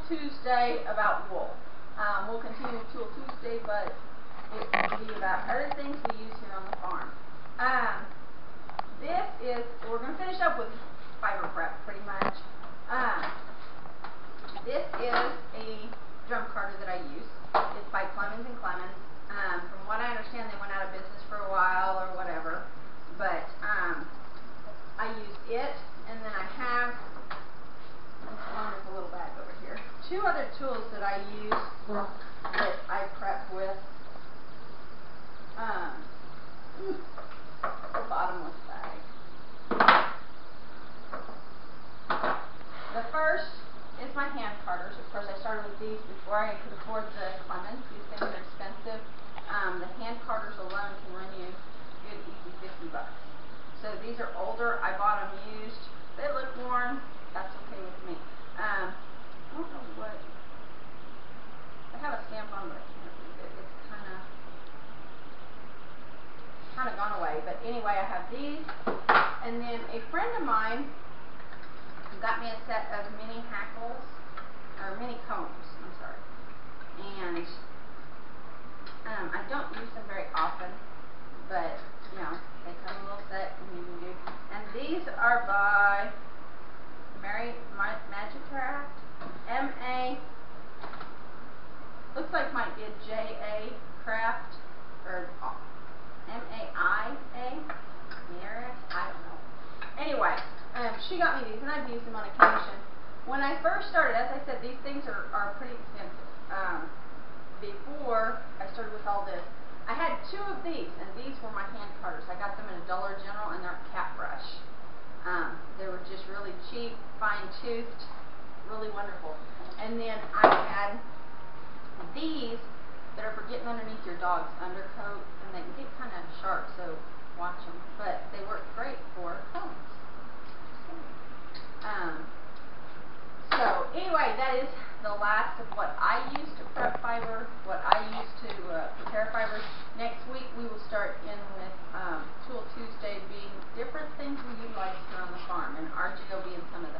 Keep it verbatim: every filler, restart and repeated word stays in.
Tuesday about wool. Um, we'll continue with Tool Tuesday, but it will be about other things we use here on the farm. Um, this is, we're going to finish up with fiber prep pretty much. Um, this is a drum carder that I use. It's by Clemens and Clemens. Um, from what I understand, they went out of business for a while or whatever, but um, I use it, and then I have this wonderful little bag over here. Two other tools that I use that I prep with. Um, the bottomless bag. The first is my hand carders. Of course, I started with these before I could afford the Clemens. These things are expensive. Um, the hand carders alone can run you good, easy fifty bucks. So these are older. I bought them used. They look worn. That's okay with me. Um, I don't know what. I have a stamp on, but I can't read it. It's kind of kind of gone away. But anyway, I have these. And then a friend of mine got me a set of mini hackles, or mini combs. I'm sorry. And um, I don't use them very often, but you know, they come in a little set, and you can do. And these are by Mary Magicraft, M A. Looks like might be a J A Craft, or M A I A. Maris, I don't know. Anyway, um, she got me these, and I've used them on occasion. When I first started, as I said, these things are are pretty expensive. Um, before I started with all this, I had two of these, and these were my hand carders. I got them in a Dollar General, and they're a cat brush. Um, they were just really cheap, fine-toothed, really wonderful. And then I had these that are for getting underneath your dog's undercoat, and they can get kind of sharp, so watch them. But they work great for combs. Um, so anyway, that is the last of what I use to prep fiber, what I use to uh, prepare fibers. Next week we will start in with um, Tool Tuesday being different things we utilize here on the farm, and R G will be in some of